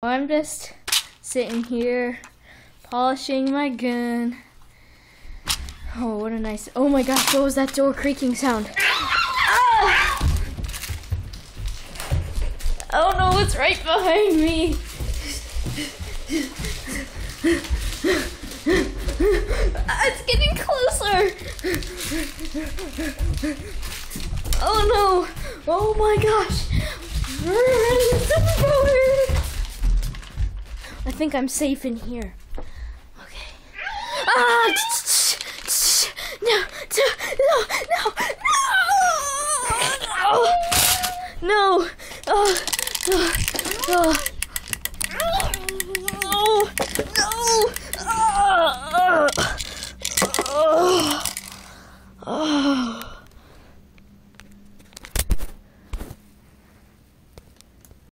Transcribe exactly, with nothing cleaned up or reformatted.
I'm just sitting here polishing my gun. Oh, what a nice, oh my gosh, what was that door creaking sound? Ah! Oh no, it's right behind me. It's getting closer. Oh no, oh my gosh. I think I'm safe in here. Okay. Ah! No, no, no, no, no, no. Oh, oh, oh.